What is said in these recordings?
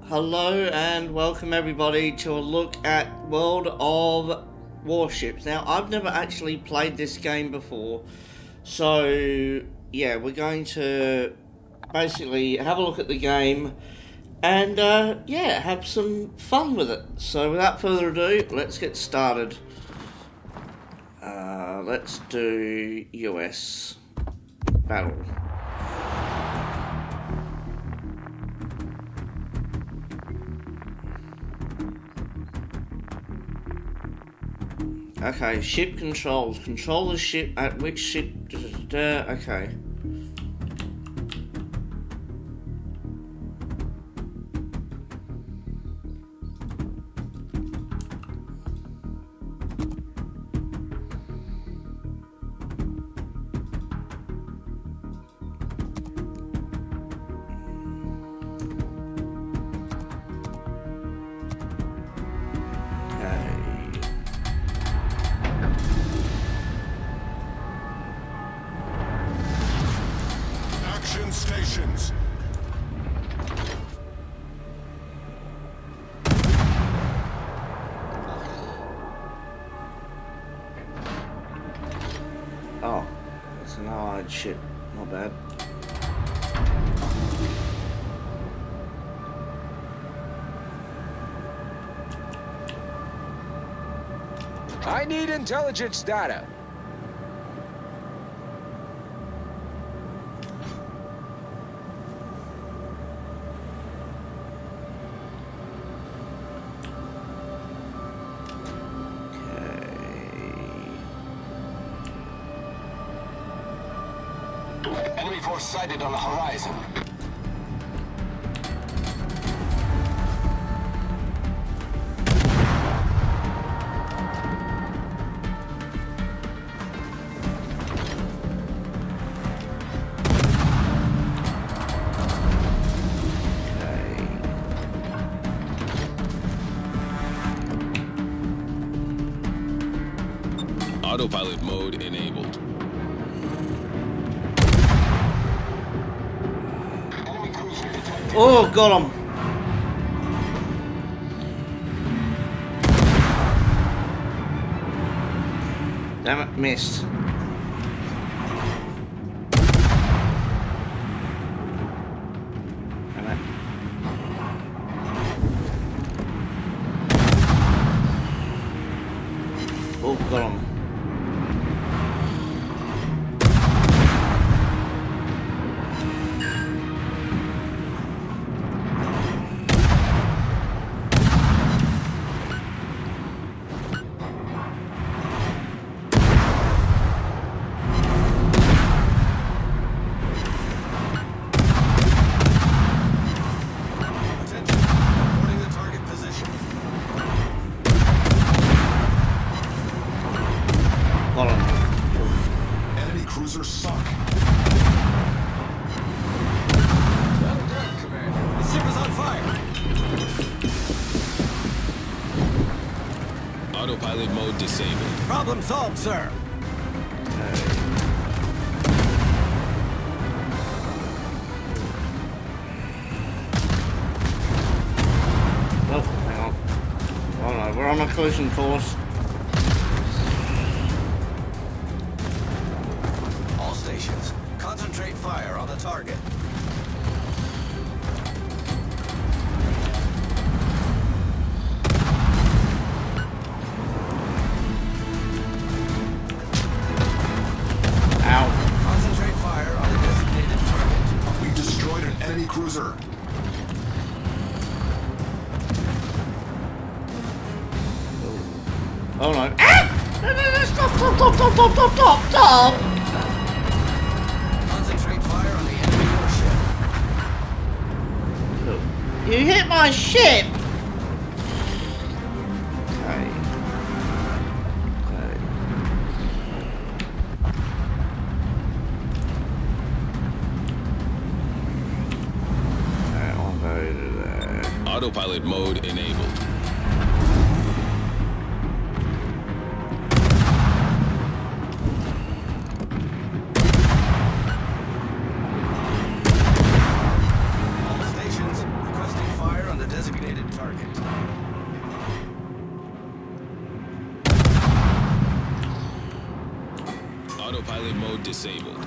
Hello and welcome everybody to a look at World of Warships. Now, I've never actually played this game before, so yeah, we're going to basically have a look at the game and yeah, have some fun with it. So without further ado, let's get started. Let's do US battle. Okay, ship controls. Control the ship at which ship... Okay. Stations. Oh, it's an allied ship. Not bad. I need intelligence data. Enemy force sighted on the horizon. Autopilot mode enabled. Oh, got him. Damn it, missed. Damn it. Oh, got him. Enemy cruiser sunk. Well done, Commander. The ship is on fire. Autopilot mode disabled. Problem solved, sir. Oh, hang on. Oh no, we're on a collision course. All stations, concentrate fire on the target. Ow. Concentrate fire on the designated target. We destroyed an enemy cruiser. Oh no. Ah! No, no, no, stop, stop, stop, stop, stop, stop, stop, stop! Concentrate fire on the enemy warship. You hit my ship! Okay. Okay. I'll go to there. Autopilot mode enabled. Autopilot mode disabled.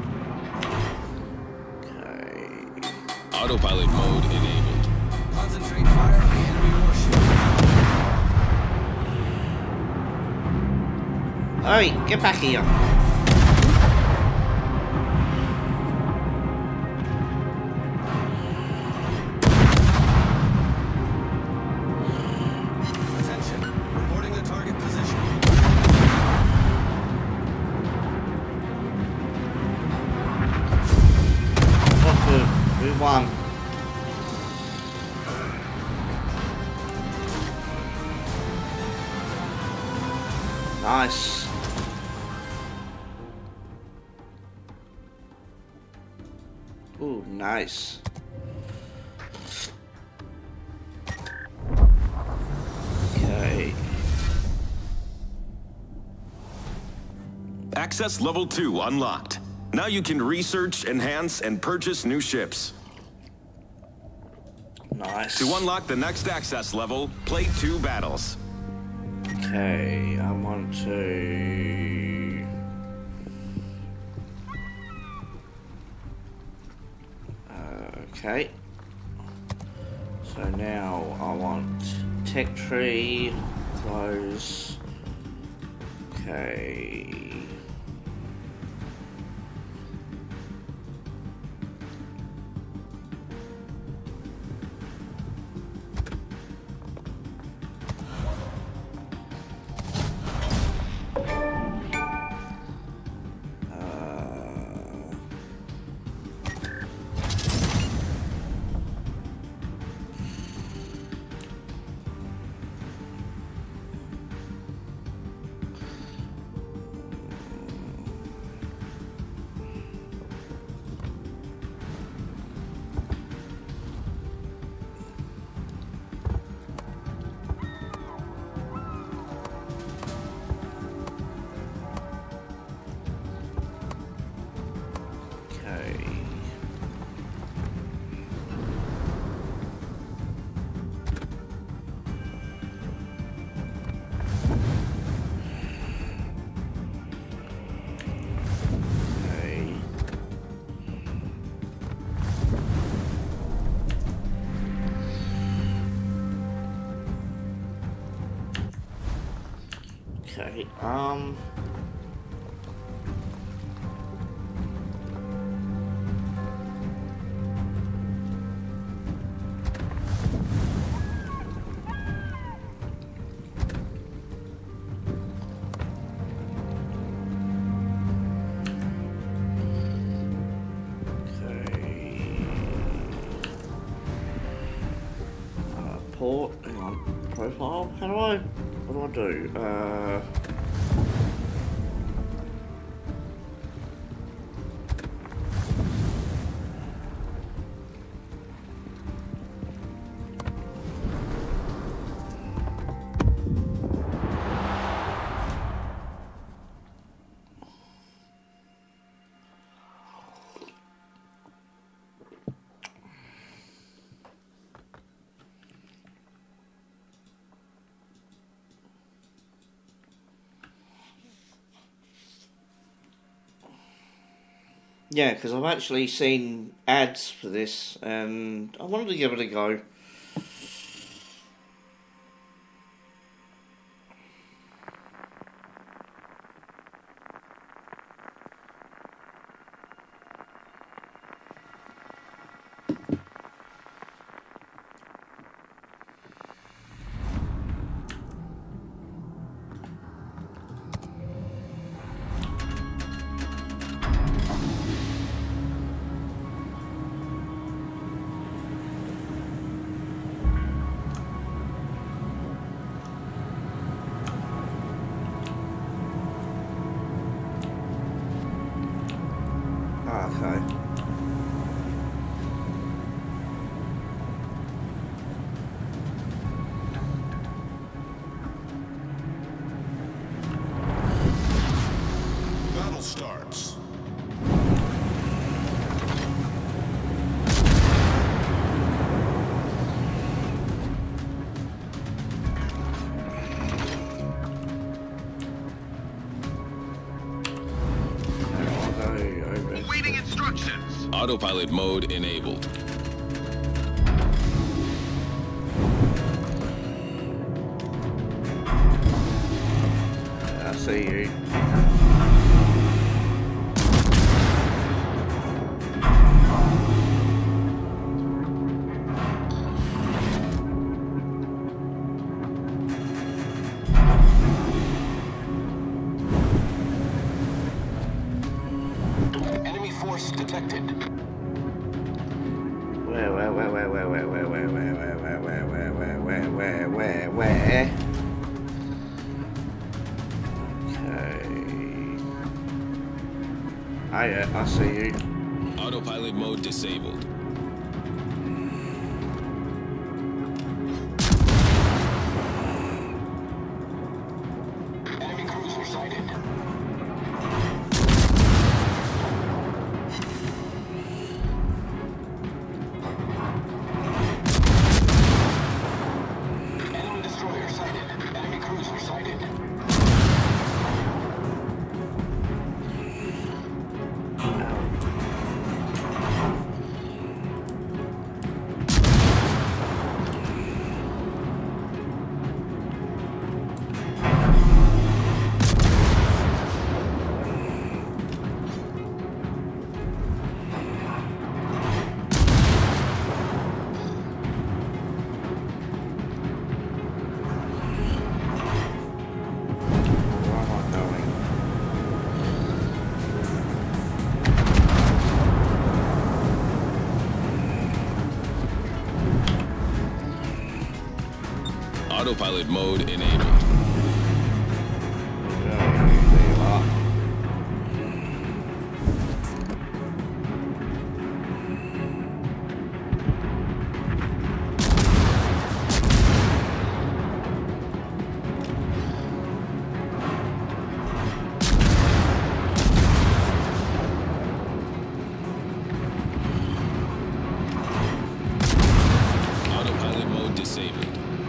Okay. Autopilot mode enabled. Concentrate fire on the enemy warship. Oi, get back here. Attention. Reporting the target position. Not good. We won. Nice. Ooh, nice. Okay. Access level 2 unlocked. Now you can research, enhance, and purchase new ships. Nice. To unlock the next access level, play 2 battles. Okay, I want to... Okay. So now I want tech tree, close. Okay. Okay, port, hang on, profile, what do I do? Yeah, because I've actually seen ads for this, and I wanted to give it a go. Autopilot mode enabled. I see you. Enemy force detected. Where? Okay. Ah, yeah, I see you. Autopilot mode disabled. Enemy cruiser sighted. Enemy destroyer sighted. Enemy cruiser sighted. Where am I going? Autopilot mode enabled. There you are. Autopilot mode disabled.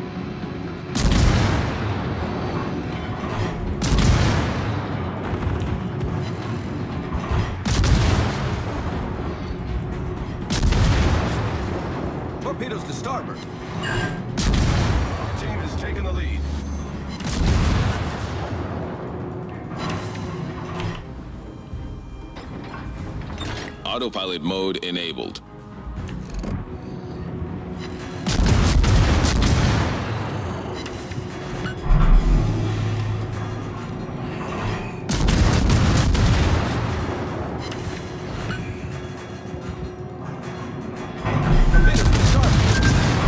Torpedoes to starboard. Our team has taken the lead. Autopilot mode enabled. Torpedoes to starboard.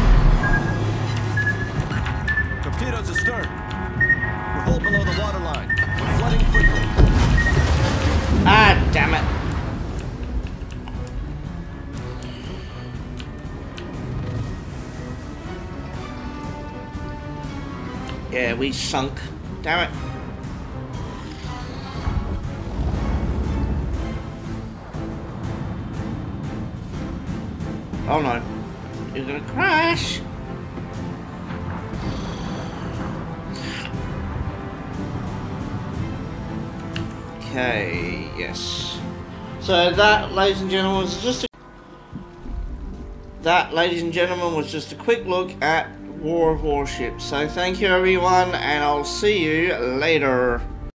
Torpedoes astern. We're hull below the waterline. We're flooding quickly. Ah, damn it. Yeah, we sunk. Damn it. Oh no. You're gonna crash. Okay, yes. So that, ladies and gentlemen, was just a quick look at War of Warships. So thank you everyone, and I'll see you later.